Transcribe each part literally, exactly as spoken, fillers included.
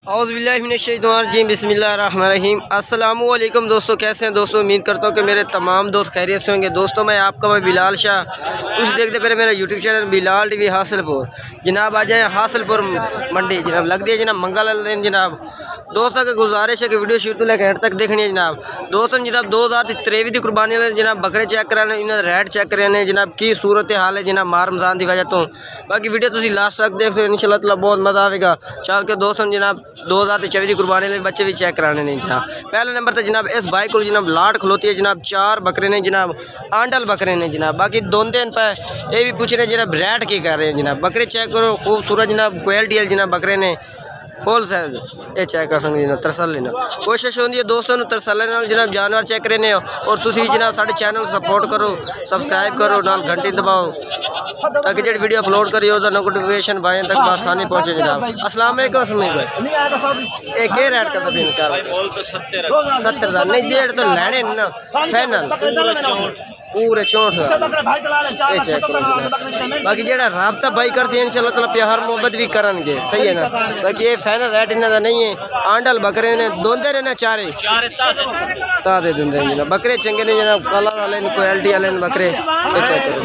औज़ुबिल्लाहिमिनश्शैतानिर्रजीम बिस्मिल्लाहिर्रहमानिर्रहीम। अस्सलामुअलैकुम दोस्तों, कैसे हैं दोस्तों। उम्मीद करता हूँ कि मेरे तमाम दोस्त खैरियत से होंगे। दोस्तों मैं आपका मैं बिलाल शाह, तुम देखते पहले मेरा YouTube channel Bilal TV Hasilpur. जनाब आ जाए हासिलपुर मंडी, जनाब लग दिए जनाब मंगल दिन। जनाब दोस्तों की गुजारिश है कि वीडियो शुरू लेकर एंड तक देखनी है। जनाब दोस्तों जनाब दो हज़ार त्रेवी की कुर्बानी जनाब बकरे चेक कराने, इन्होंने रेट चेक कराने जनाब की सूरत हाल है जनाब मार रमजान की वजह तो। बाकी वीडियो तुम लास्ट तक देख सकते हो, इंशाल्लाह ताला बहुत मज़ा आएगा। चल के दोस्तों जनाब दो हज़ार चौबी की कुर्बानी में बच्चे भी चेक कराने नहीं जनाब। पहले नंबर पर जनाब इस भाई को जनाब लाट खलोती है जनाब, चार बकरे ने जनाब, आंडल बकरे ने जनाब। बाकी दोन दिन पर ये भी पूछ रहे जनाब रेट की कर रहे हैं जनाब। बकरे चेक करो खूबसूरत जनाब, क्वालिटी है जनाब बकरे ने फुल साइज ये चेक कर सकते जनाब। तरसल लेना कोशिश होती है दोस्तों तरसल जनाब जानवर चेक करने और तुम जनाब साढ़े चैनल सपोर्ट करो, सब्सक्राइब करो, नाल घंटी दबाओ ताकि जो वीडियो अपलोड करी हो नोटिफिकेशन भाई तक आसानी पहुंचे जनाब। अस्सलाम वालेकुम सुमीर भाई, एक के रेट करता तीन चार सत्तर हज़ार नहीं डेढ़ तो लैने ना फाइनल पूरे चौंठ हज़ार ये चेक करो। बाकी जो राबता भाई करते हैं इंशाल्लाह ताला प्यार मोहब्बत भी करनगे, सही है ना। बाकी ये फाइनल रेट इन्हों नहीं है। आंडल बकरे ने दोंदे रहना चारे ताजे देंगे जनाब। बकरे चंगे ने जनाब, कलर वाले क्वालिटी वाले बकरे ये चेक करो।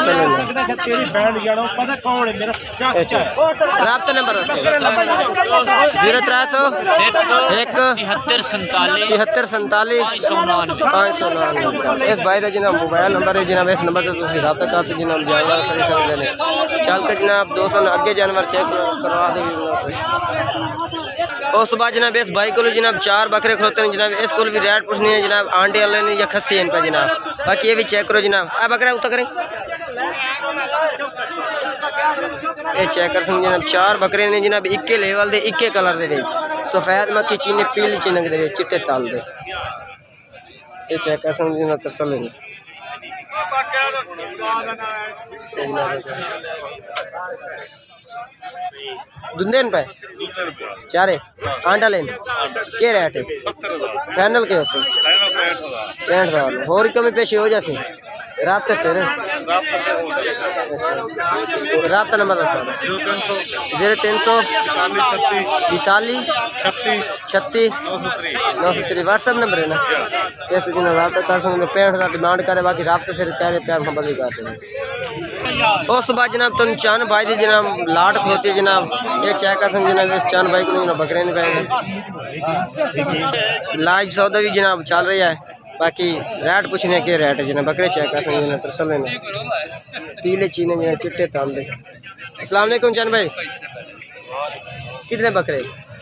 राबता नंबर जीरो त्रै सौ एक तिहत्तर संताली पाँच सौ नौ। इस भाई का जनाब मोबाइल नंबर है जनाब, इस नंबर से तुम रब्ता करते जनाब जानवर खरीद सकते हैं। चल कर जनाब दोस्तों अगे जानवर चेक करवा दे। उस तो बाद जनाब इस भाई को जनाब चार बकरे खलोते हैं जनाब। इसको भी रेट पूछनी है जनाब, आंडे वाले ने या खस्सी इन पर जनाब। बाकी ये भी चेक करो जनाब। आ बकरा उतर करें ये चेक कर सकते जनाब। चार बकरे ने जनाब, इक्के लेवल दे, इक्के कलर दे, सफेद मक्खी चीनी पीली चिनक दे, चिट्टे ताल दे ये चेक कर सकते जनाब। तरसल लेने दुंदेन पे चारे आंडा लेन के रेट है फाइनल के उससे पैंठ हज़ार और कमी पेशी हो जासी रात से रे। अच्छा रात नंबर जीरो तीन सौ इकतालीस छत्तीस नौ सौ तीस व्हाट्सएप नंबर है ना। ऐसे दिन रात कर सकते पैंठ हज़ार डिमांड करे, बाकी रात से प्यारे प्यार मोहब्बत भी करते हैं। उस बाद जनाब तुम चान भाई दी जनाब लाट खोती है जनाब, ये चेक कर सकते जनाब। इस चान भाई को बकरे नहीं पाएंगे। लाइव सौदा भी जनाब चल रही है। बाकी रेट पूछने के रेट है जनाब। बकरे चेक कर सकते जनाब। तरसल लेने पीले चीने जनाब, चिट्टे ताल दे। अस्सलाम वालेकुम चान भाई, कितने बकरे?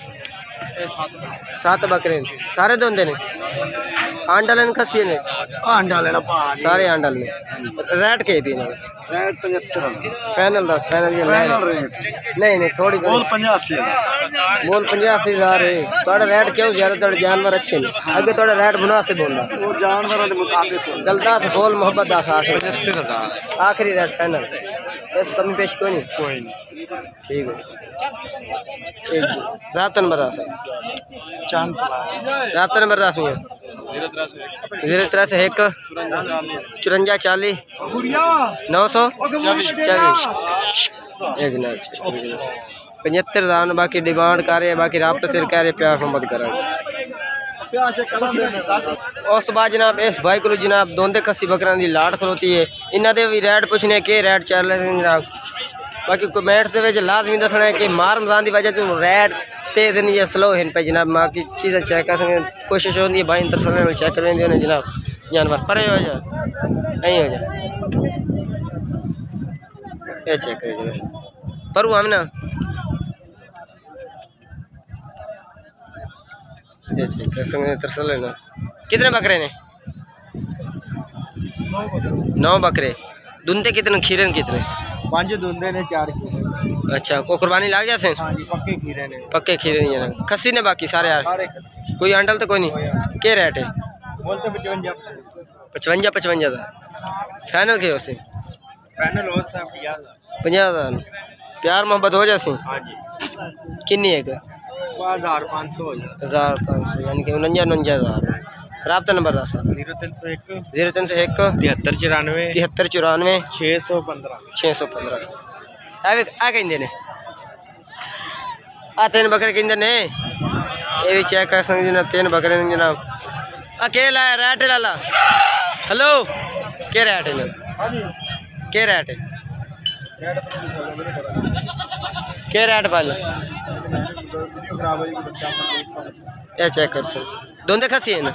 सात बकरे सारे दोंदे ने आंडा लेने खस्सी ने आंडा लेना सारे आंडा ने रेट के भी फाइनल दस फाइनल नहीं नहीं थोड़ी बोल पचासी बोल पचासी हज़ार है। थोड़ा रेट क्यों ज्यादा? थोड़े जानवर अच्छे ने आगे थोड़ा रेट मुनासिब बोलना चलता तो बोल मोहब्बत दस आखिरी आखिरी रेट फाइनल कमी पेश कोई नहीं कोई नहीं ठीक है। रात नंबर दस चांद रात नंबर दस में जीरो त्रै सौ एक चुरंजा चालीस नौ सौ चौबीस एक पचहत्तर हज़ार। बाकी डिमांड कर रहे, बाकी राबता सिर कह रहे प्यार मोहब्बत करें। उस तो बाद जनाब इस भाई को जनाब दोंदे खस्सी बकरा की लाट खलोती है। इन्हों के भी रेट पूछने के रेट चल रहे हैं जनाब। बाकी कमेंट्स के लाजमी दसना है कि मार रमजान की वजह से रेट तेज नहीं या स्लो हैं पे जनाब। बाकी चीज़ें चेक कर सकते कोशिश होती है भाई तरसल चेक कर लेंगे जनाब। जानवर परे हो जा यहीं हो जा ये चेक करें पर हम ना ये चेक कर सकते तरसल लेना। कितने बकरे ने? नौ बकरे। दुंदे कितने? खीरन कितने? पांच दुंदे ने चार खीरे। अच्छा को कुर्बानी लाग जाते हैं? हाँ जी पक्के खीरे ने पक्के खीरे नहीं है खस्सी ने बाकी सारे यार सारे कोई आंडल तो कोई नहीं। क्या रेट है? बोलते पचवंजा पचवंजा पचवंजा हज़ार फाइनल के उससे फाइनल हो सब पचास हज़ार प्यार मोहब्बत हो जासी। हाँ जी किन्नी एक हज़ार पाँच सौ हज़ार पाँच सौ यानी कि उनंजा उनंजा हज़ार। राबता नंबर दस जीरो तीन सौ एक जीरो तीन सौ एक तिहत्तर चौरानवे तिहत्तर चौरानवे छः सौ पंद्रह छः सौ पंद्रह आ कहीं देने आ तीन बकरे किंदे ने ये भी चेक कर सकते जनाब। तीन बकरे ने जनाब। अकेला है रेट लाला। हेलो क्या रेट है क्या रेट है क्या रेट वाले क्या चेक कर सकते दोनों खसी है ना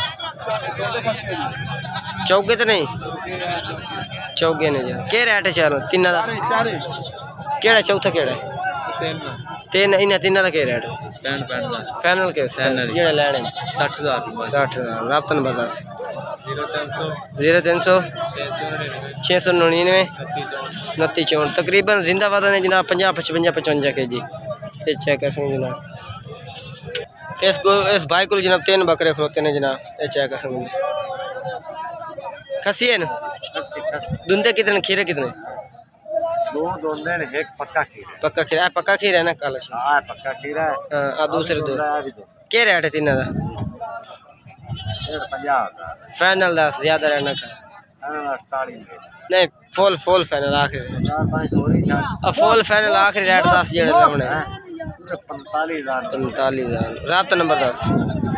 चौके तो नहीं चौके ने जनाब। क्या रेट है चारों तीन का केड़ा चौथा केड़ा तीन इन्हें तीन का क्या रेट फाइनल के जेड़े लैने सठ हज़ार साठ हज़ार रब्ता नंबर दस जीरो तीन सौ छे सौ नड़िनवे उनती चौंठ तकरीबन जिंदा वजन है जनाब पंजाह पचवंजा पचवंजा के जी। ये चेक कर सकते जनाब। इस को इस भाई को जनाब तीन बकरे खलोते हैं जनाब। ये चेक कर सकते खसी है ना दुंदे कितने खीरे कितने दो दोंदे ने एक पक्का खीरा पक्का खीरा है पक्का खीरा है ना काला हां पक्का खीरा है। हां दूसरे दो क्या रेट है तीन का पचास फाइनल दस ज्यादा रहना का अड़तालीस नहीं फुल फुल फाइनल आखिरी चार पाँच सौ ही अब फुल फाइनल आखिरी रेट दस जेड़े लाने पैंतालीस हजार पैंतालीस हजार रात नंबर दस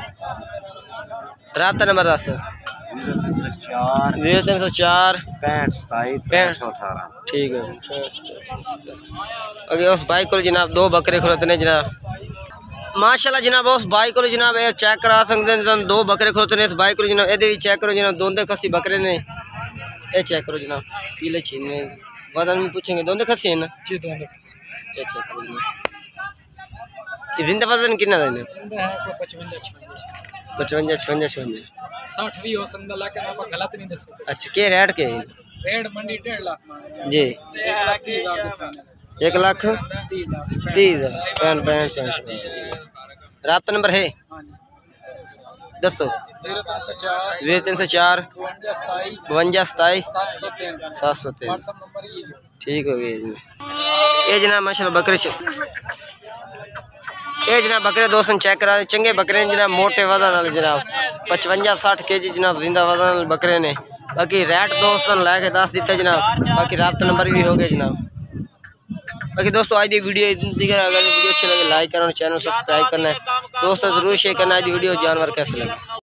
रात नंबर दस चार जीरो तीन सौ चार पैंठ सताईस पैंठ सौ अठारह ठीक है। अगे उस भाई को जनाब दो बकरे खलोते ने जनाब माशाल्लाह जनाब। उस भाई को जनाब ये चेक करा सकते हैं दो बकरे खलोते ने इस भाई को जनाब। ये चेक करो जनाब दोंदे खसी बकरे ने ये चेक करो जनाब पीले छीने वजन में पूछेंगे दोंदे खसी है ना जी दोंदे खसी। ये चेक करो जनाब जिंदा वजन कितना है पचवंजा छवंजा छवंजा साठ भी हो सकता लेकिन आप गलत नहीं दस सकते। अच्छा के रेट के रेट मंडी डेढ़ लाख जी एक लाख तीस हजार तीस पैंठ पैंठ रात नंबर है दसो जीरो तीन सौ चार जीरो तीन सौ चार बवंजा सताई बवंजा सताई सात सौ तीन सात सौ तीन व्हाट्सएप नंबर ये ठीक हो गया जी। ये जनाब माशाल्लाह बकरे ये जनाब बकरे दोस्तों चेक करा चंगे बकरे जनाब मोटे वजन वाले जनाब पचवंजा साठ के जी जनाब जिंदा वजन बकरे ने। बाकी रेट दोस्तों लैके दस दिता जनाब। बाकी राब्ता नंबर भी हो गया जनाब। बाकी दोस्तों आज की वीडियो अगर वीडियो अच्छी लगे लाइक करना चैनल सब्सक्राइब करना है दोस्तों जरूर शेयर करना। आज की वीडियो जानवर कैसे लगे।